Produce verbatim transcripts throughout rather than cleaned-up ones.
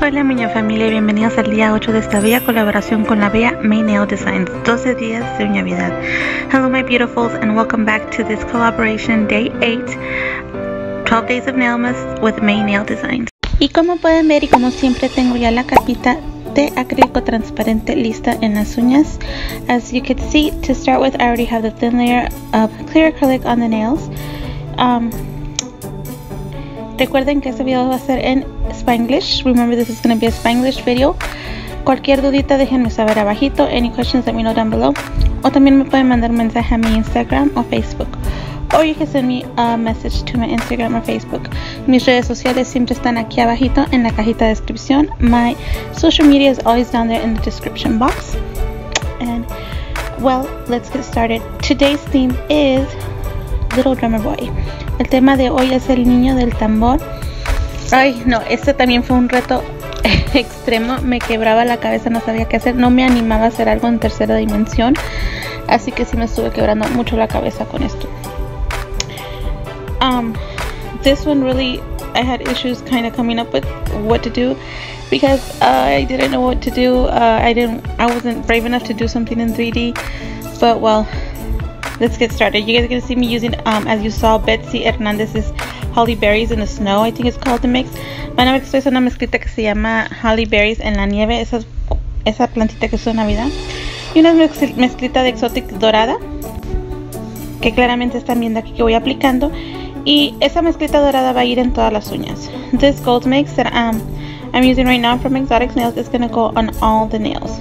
Hola mi familia y bienvenidos al día ocho de esta bella colaboración con la bella May Nail Designs, doce días de uñavidad. Hello my beautifuls and welcome back to this collaboration day eight, twelve days of Nailmas with May Nail Designs. Y como pueden ver y como siempre tengo ya la capita de acrílico transparente lista en las uñas. As you can see, to start with I already have the thin layer of clear acrylic on the nails. Um, Recuerden que este video va a ser en Spanglish. Remember this is going to be a Spanglish video. Cualquier dudita déjenme saber abajito. Any questions let me know down below. O también me pueden mandar un mensaje a mi Instagram o Facebook. Or you can send me a message to my Instagram or Facebook. Mis redes sociales siempre están aquí abajito en la cajita de descripción. My social media is always down there in the description box. And well, let's get started. Today's theme is Little Drummer Boy. El tema de hoy es el niño del tambor. Ay, no, este también fue un reto extremo. Me quebraba la cabeza, no sabía qué hacer. No me animaba a hacer algo en tercera dimensión. Así que sí me estuve quebrando mucho la cabeza con esto. Um, this one really, I had issues kind of coming up with what to do. Because uh, I didn't know what to do. Uh, I didn't, I wasn't brave enough to do something in three D. But well, let's get started. You guys are going to see me using, um, as you saw, Betsy Hernandez's Holly Berries in the Snow, I think it's called the mix. Van a ver que estoy usando una mezclita que se llama Holly Berries en la nieve, esa, esa plantita que uso en Navidad. Y una mezclita de Exotic dorada, que claramente están viendo aquí que voy aplicando. Y esa mezclita dorada va a ir en todas las uñas. This gold mix that um, I'm using right now from Exotic Nails is going to go on all the nails.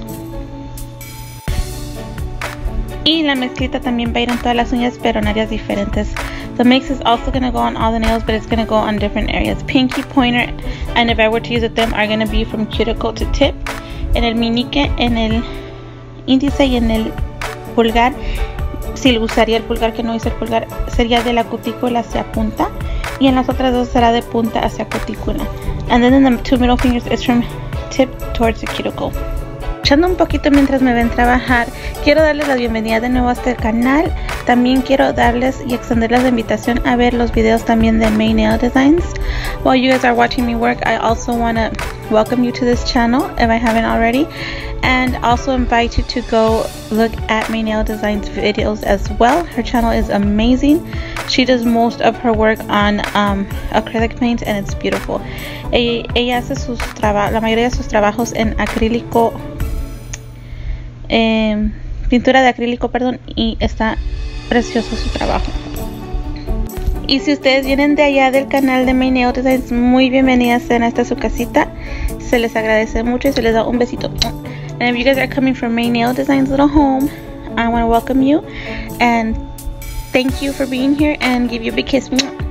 Y la mezclita también va a ir en todas las uñas, pero en áreas diferentes. The mix is also going to go on all the nails, but it's going to go on different areas. Pinky, pointer, and if I were to use it, them are going to be from cuticle to tip. En el meñique, en el índice y en el pulgar, si usaría el pulgar, que no hice el pulgar, sería de la cutícula hacia punta. Y en las otras dos será de punta hacia cutícula. And then in the two middle fingers, it's from tip towards the cuticle. Escuchando un poquito mientras me ven trabajar, quiero darles la bienvenida de nuevo a este canal. También quiero darles y extenderles la invitación a ver los videos también de May Nail Designs. While you guys are watching me work, I also want to welcome you to this channel if I haven't already, and also invite you to go look at May Nail Designs videos as well. Her channel is amazing. She does most of her work on um, acrylic paint and it's beautiful. Ella, ella hace sus trabajos, la mayoría de sus trabajos en acrílico. Eh, pintura de acrílico, perdón, y está precioso su trabajo. Y si ustedes vienen de allá del canal de May Nail Designs, muy bienvenidas sean a esta su casita. Se les agradece mucho y se les da un besito. And if you guys are coming from May Nail Designs little home, I want to welcome you and thank you for being here and give you a big kiss.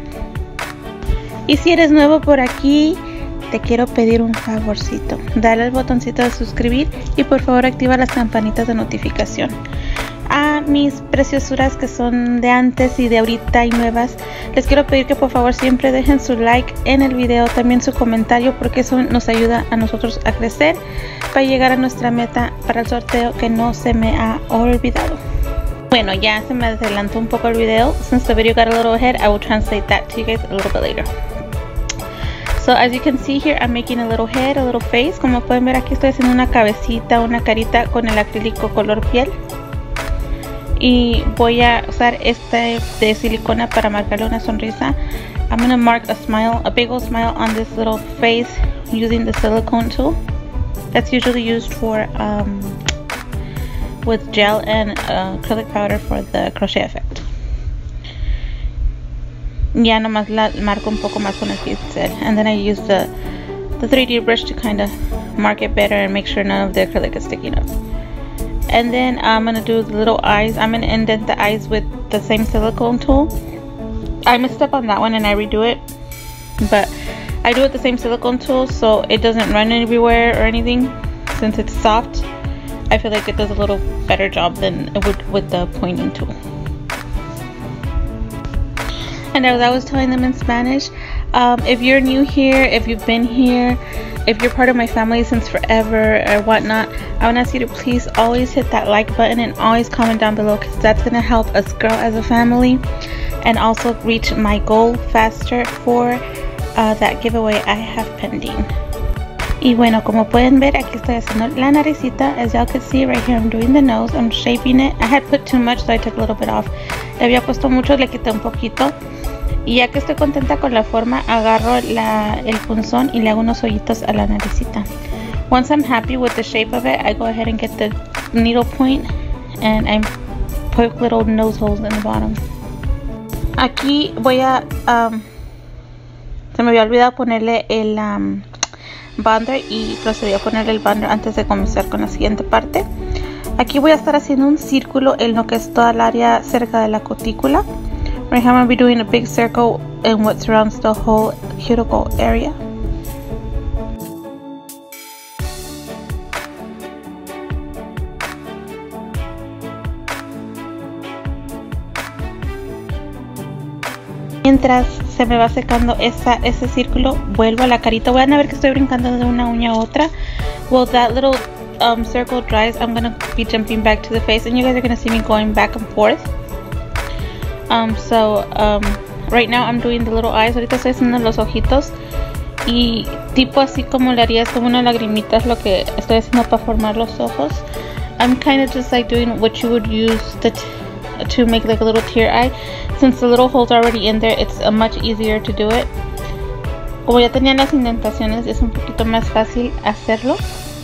Y si eres nuevo por aquí, te quiero pedir un favorcito. Dale al botoncito de suscribir y por favor activa las campanitas de notificación. A mis preciosuras que son de antes y de ahorita y nuevas, les quiero pedir que por favor siempre dejen su like en el video, también su comentario, porque eso nos ayuda a nosotros a crecer para llegar a nuestra meta para el sorteo que no se me ha olvidado. Bueno, ya se me adelantó un poco el video. Since the video got a little ahead, I will translate that to you guys a little bit later. So as you can see here, I'm making a little head, a little face. Como pueden ver aquí estoy haciendo una cabecita, una carita con el acrílico color piel. Y voy a usar este de silicona para marcarle una sonrisa. I'm going to mark a smile, a big old smile on this little face using the silicone tool. That's usually used for um, with gel and uh, acrylic powder for the crochet effect. Ya nomás la marco un poco más con el pincel, and then I use the the three D brush to kind of mark it better and make sure none of the acrylic is sticking up. And then I'm gonna do the little eyes. I'm gonna indent the eyes with the same silicone tool. I messed up on that one and I redo it, but I do it with the same silicone tool so it doesn't run everywhere or anything. Since it's soft, I feel like it does a little better job than it would with the pointing tool. And as I was telling them in Spanish, um, if you're new here, if you've been here, if you're part of my family since forever or whatnot, I want to ask you to please always hit that like button and always comment down below, because that's going to help us grow as a family and also reach my goal faster for uh, that giveaway I have pending. Y bueno, como pueden ver, aquí estoy haciendo la naricita. As y'all can see right here, I'm doing the nose. I'm shaping it. I had put too much, so I took a little bit off. Le había puesto mucho, le quité un poquito. Y ya que estoy contenta con la forma, agarro la, el punzón y le hago unos hoyitos a la naricita. Once I'm happy with the shape of it, I go ahead and get the needle point and I poke little nose holes in the bottom. Aquí voy a... Um, se me había olvidado ponerle el... Um, bonder y procedí a ponerle el bonder antes de comenzar con la siguiente parte. Aquí voy a estar haciendo un círculo en lo que es toda el área cerca de la cutícula. Right now I'm going to be doing a big circle in what surrounds the whole cuticle area. Mientras se me va secando esa, ese círculo, vuelvo a la carita. Voy a ver que estoy brincando de una uña a otra. Well, that little um, circle dries, I'm going to be jumping back to the face. And you guys are going to see me going back and forth. Um, so, um, right now I'm doing the little eyes. Ahorita estoy haciendo los ojitos. Y tipo así como le haría, es como una lagrimita, es lo que estoy haciendo para formar los ojos. I'm kind of just like doing what you would use the t to make like a little tear eye. Since the little holes are already in there, it's uh, much easier to do it. Como ya tenía las indentaciones, es un poquito más fácil hacerlo.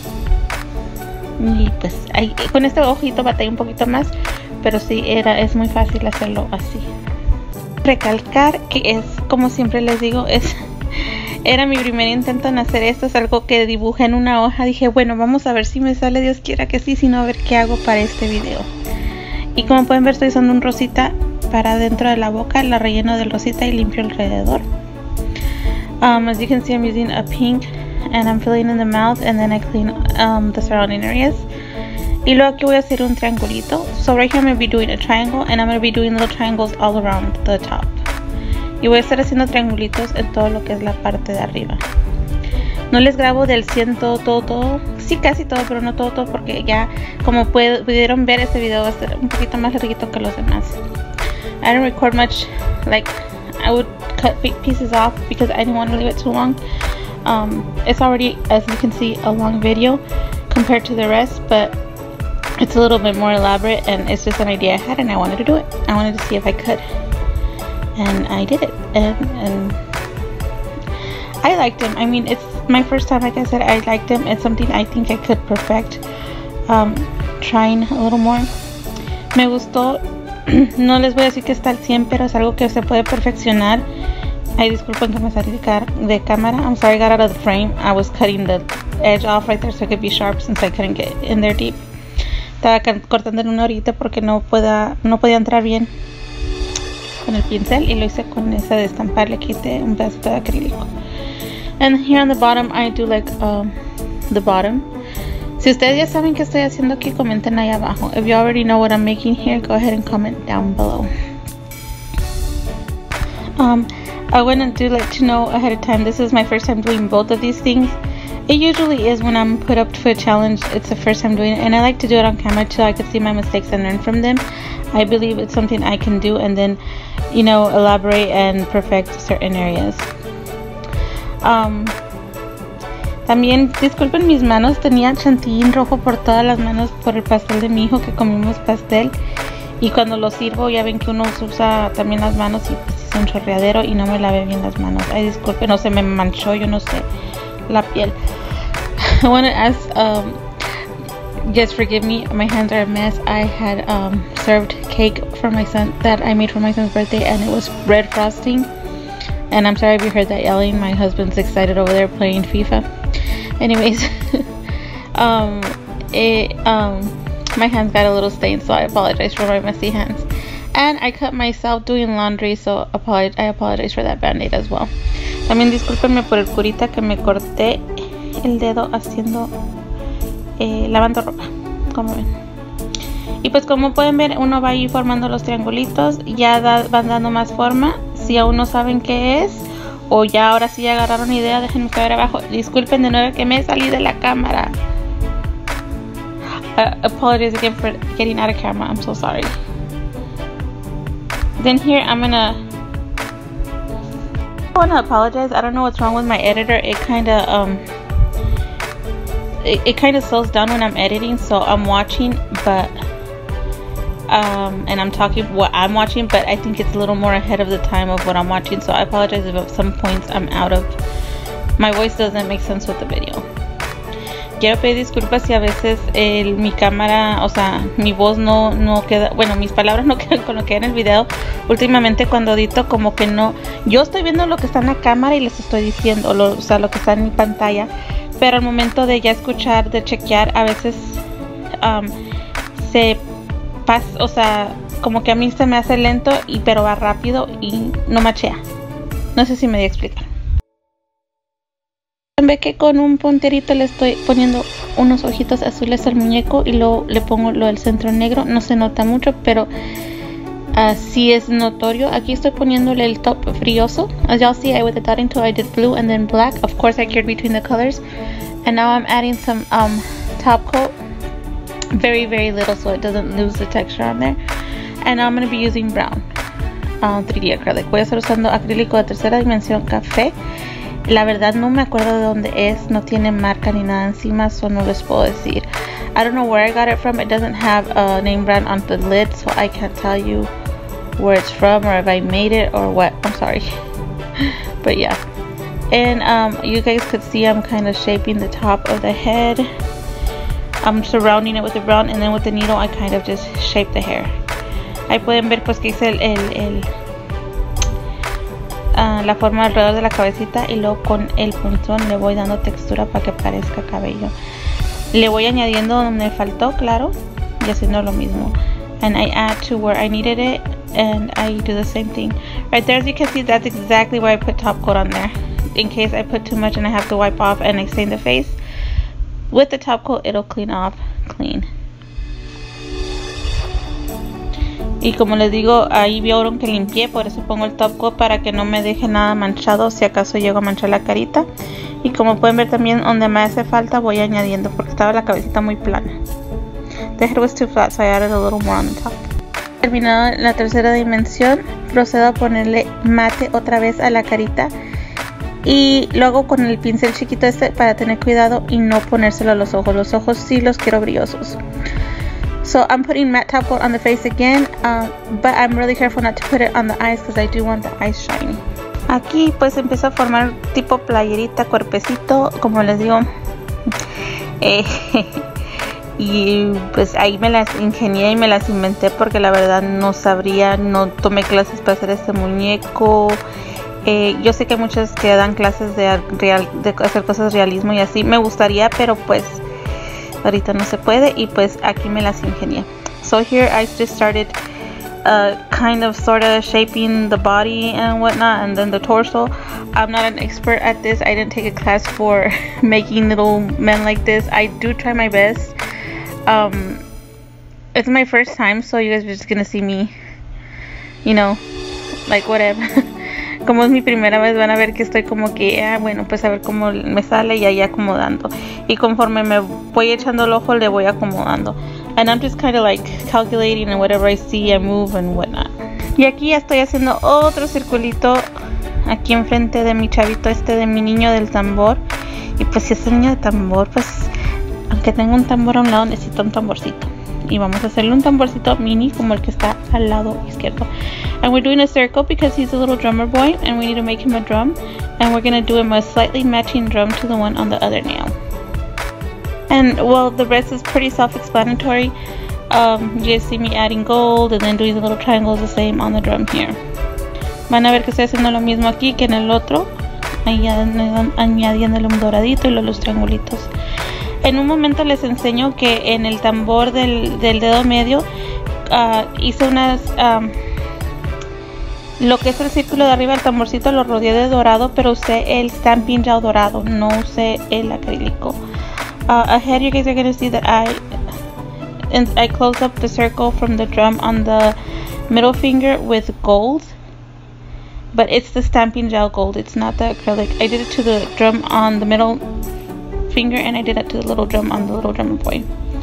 Y pues ahí, con este ojito batallé un poquito más, pero sí, era, es muy fácil hacerlo así. Recalcar que es, como siempre les digo, es era mi primer intento en hacer esto. Es algo que dibujé en una hoja. Dije, bueno, vamos a ver si me sale, Dios quiera que sí, si no, a ver qué hago para este video. Y como pueden ver, estoy usando un rosita para dentro de la boca. La relleno del rosita y limpio alrededor. Um, as you can see, I'm using a pink and I'm filling in the mouth and then I clean um, the surrounding areas. Y luego aquí voy a hacer un triangulito. So right here I'm going to be doing a triangle and I'm going to be doing little triangles all around the top. Y voy a estar haciendo triangulitos en todo lo que es la parte de arriba. No les grabo del cien todo, todo, todo. Sí, casi todo, pero no todo, todo, porque ya, como puede, pudieron ver, este video va a ser un poquito más larguito que los demás. I don't record much, like, I would cut pieces off because I didn't want to leave it too long. Um, it's already, as you can see, a long video compared to the rest, but it's a little bit more elaborate and it's just an idea I had and I wanted to do it. I wanted to see if I could. And I did it, and, and I liked him. I mean, it's my first time, like I said, I liked him. It's something I think I could perfect, um, trying a little more. Me gustó. No les voy a decir que está al cien, pero es algo que se puede perfeccionar. Ay, disculpen que me salí de, de cámara. I'm sorry, I got out of the frame. I was cutting the edge off right there so it could be sharp since I couldn't get in there deep. Estaba cortando en una horita porque no, pueda, no podía entrar bien con el pincel y lo hice con esa de estampar. Le quité un pedacito de acrílico. And here on the bottom I do like um, the bottom. Si ustedes ya saben qué estoy haciendo aquí, comenten ahí abajo. If you already know what I'm making here, go ahead and comment down below. Um, I want to do let you know ahead of time, this is my first time doing both of these things. It usually is when I'm put up to a challenge, it's the first time doing it. And I like to do it on camera too, I can see my mistakes and learn from them. I believe it's something I can do and then, you know, elaborate and perfect certain areas. Um, También, disculpen mis manos, tenía chantilly rojo por todas las manos por el pastel de mi hijo, que comimos pastel. Y cuando lo sirvo, ya ven que uno usa también las manos y pues hice un chorreadero y no me lavé bien las manos. Ay, disculpen, no se me manchó, yo no sé, la piel. I want to ask, um, just forgive me, my hands are a mess. I had um, served cake for my son that I made for my son's birthday and it was red frosting. And I'm sorry if you heard that yelling. My husband's excited over there playing FIFA. Anyways, um, it, um, my hands got a little stained, so I apologize for my messy hands. And I cut myself doing laundry, so apologize, I apologize for that band-aid as well. También discúlpenme por el curita que me corté el dedo haciendo, eh, lavando ropa, como ven. Y pues como pueden ver, uno va a ir formando los triangulitos, ya da, van dando más forma. Si aún no saben qué es, o ya ahora sí agarraron idea, déjenme saber abajo. Disculpen de nuevo que me salí de la cámara. Uh, apologies again for getting out of camera. I'm so sorry. Then here I'm gonna I wanna apologize. I don't know what's wrong with my editor. It kinda um it, it kind of slows down when I'm editing, so I'm watching, but um, and I'm talking what I'm watching, but I think it's a little more ahead of the time of what I'm watching, so I apologize if at some points I'm out of, my voice doesn't make sense with the video. Quiero pedir disculpas si a veces el, mi cámara, o sea, mi voz no, no queda, bueno, mis palabras no quedan con lo que hay en el video. Últimamente cuando edito como que no, yo estoy viendo lo que está en la cámara y les estoy diciendo, lo, o sea, lo que está en mi pantalla, pero al momento de ya escuchar, de chequear, a veces um, se pasa, o sea, como que a mí se me hace lento, y pero va rápido y no machea. No sé si me di a explicar. Ve que con un punterito le estoy poniendo unos ojitos azules al muñeco y luego le pongo lo del centro negro. No se nota mucho, pero así uh, es notorio. Aquí estoy poniéndole el top brioso. As y'all see, I with the dotting tool I did blue and then black. Of course I cared between the colors. And now I'm adding some um, top coat. Very very little so it doesn't lose the texture on there. And now I'm going to be using brown uh, three D acrylic. Voy a estar usando acrílico de tercera dimensión café. La verdad no me acuerdo de dónde es, no tiene marca ni nada encima, so no les puedo decir. I don't know where I got it from. It doesn't have a name brand on the lid, so I can't tell you where it's from or if I made it or what. I'm sorry. But yeah. And um, you guys could see I'm kind of shaping the top of the head. I'm surrounding it with the brown, and then with the needle I kind of just shape the hair. Ahí pueden ver pues que hice el... el, el Uh, la forma alrededor de la cabecita, y luego con el punzón le voy dando textura para que parezca cabello. Le voy añadiendo donde me faltó, claro, y haciendo lo mismo. And I add to where I needed it, and I do the same thing. Right there, as you can see, that's exactly why I put top coat on there. In case I put too much and I have to wipe off and I stain the face. With the top coat, it'll clean off clean. Y como les digo, ahí vieron que limpié, por eso pongo el top coat para que no me deje nada manchado si acaso llego a manchar la carita. Y como pueden ver también donde me hace falta voy añadiendo, porque estaba la cabecita muy plana. The head was too flat, so I added a little more on the top. Terminado la tercera dimensión, procedo a ponerle mate otra vez a la carita. Y lo hago con el pincel chiquito este para tener cuidado y no ponérselo a los ojos. Los ojos sí los quiero brillosos. So I'm putting matte top coat on the face again, uh, but I'm really careful not to put it on the eyes because I do want the eyes shiny. Aquí pues empiezo a formar tipo playerita, cuerpecito, como les digo. Eh, y pues ahí me las ingenié y me las inventé porque la verdad no sabría, no tomé clases para hacer este muñeco. Eh, yo sé que hay muchos que dan clases de, real, de hacer cosas de realismo y así. Me gustaría, pero pues ahorita no se puede, y pues aquí me las ingenié. So here I just started uh, kind of sort of shaping the body and whatnot, and then the torso. I'm not an expert at this. I didn't take a class for making little men like this. I do try my best. Um, it's my first time, so you guys are just gonna see me, you know, like whatever. Como es mi primera vez, van a ver que estoy como que, ah, bueno, pues a ver cómo me sale, y ahí acomodando. Y conforme me voy echando el ojo, le voy acomodando. And I'm just kind of like calculating and whatever I see, I move and whatnot. Y aquí ya estoy haciendo otro circulito aquí enfrente de mi chavito este, de mi niño del tambor. Y pues si es el niño de tambor, pues aunque tenga un tambor a un lado, necesito un tamborcito. Y vamos a hacerle un tamborcito mini como el que está al lado izquierdo. And we're doing a circle because he's a little drummer boy and we need to make him a drum. And we're going to do him a slightly matching drum to the one on the other nail. And well, the rest is pretty self-explanatory. Um, you guys see me adding gold and then doing the little triangles the same on the drum here. Van a ver que estoy haciendo lo mismo aquí que en el otro. Añadiéndole un doradito y los triangulitos. En un momento les enseño que en el tambor del, del dedo medio uh, hice unas... Um, lo que es el círculo de arriba del tamborcito lo rodeé de dorado, pero usé el Stampin' Gel dorado, no usé el acrílico. Uh, ahead you guys are going to see that I, and I closed up the circle from the drum on the middle finger with gold. But it's the Stampin' Gel gold, it's not the acrylic. I did it to the drum on the middle finger and I did it to the little drum on the little drum boy.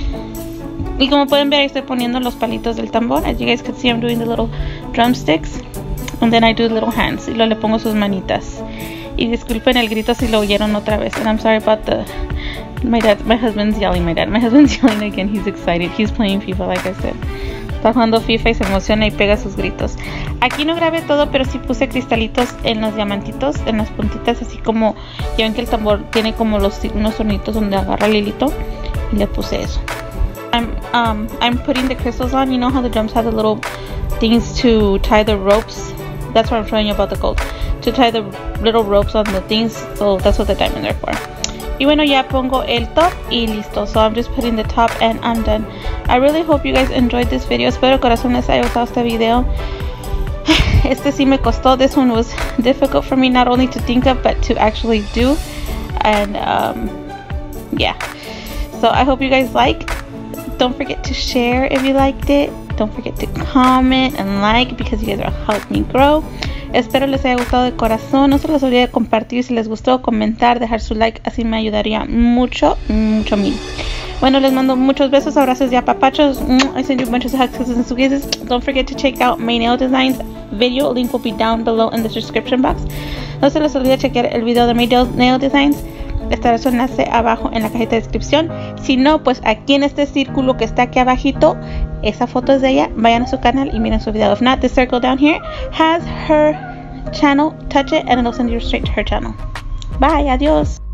Y como pueden ver, estoy poniendo los palitos del tambor. As you guys can see, I'm doing the little drumsticks. And then I do little hands. Y luego le pongo sus manitas. Y disculpen el grito si lo oyeron otra vez. And I'm sorry about the My dad, my husband's yelling, my dad, my husband's yelling again. He's excited. He's playing FIFA, like I said. Está jugando FIFA y se emociona y pega sus gritos. Aquí no grabé todo, pero sí puse cristalitos en los diamantitos, en las puntitas, así como, ya ven que el tambor tiene como los, unos tornitos donde agarra el hilito, y le puse eso. I'm, um, I'm putting the crystals on. You know how the drums have the little things to tie the ropes? That's what I'm showing you about the gold. To tie the little ropes on the things, so that's what the diamonds are for. Y bueno, ya pongo el top y listo. So I'm just putting the top and I'm done. I really hope you guys enjoyed this video. Espero corazón les haya gustado este video. Este sí me costó. This one was difficult for me not only to think of but to actually do. And um, yeah. So I hope you guys like. Don't forget to share if you liked it. Don't forget to comment and like because you guys are helping me grow. Espero les haya gustado de corazón. No se les olvide compartir si les gustó, comentar, dejar su like. Así me ayudaría mucho, mucho a mí. Bueno, les mando muchos besos, abrazos y apapachos. I send you bunches of hugs and kisses. Don't forget to check out my nail designs video. Link will be down below in the description box. No se les olvide chequear el video de my nail designs. Estará su enlace abajo en la cajita de descripción. Si no, pues aquí en este círculo que está aquí abajito, esa foto es de ella. Vayan a su canal y miren su video. If not, the circle down here has her channel. Touch it and it'll send you straight to her channel. Bye, adiós.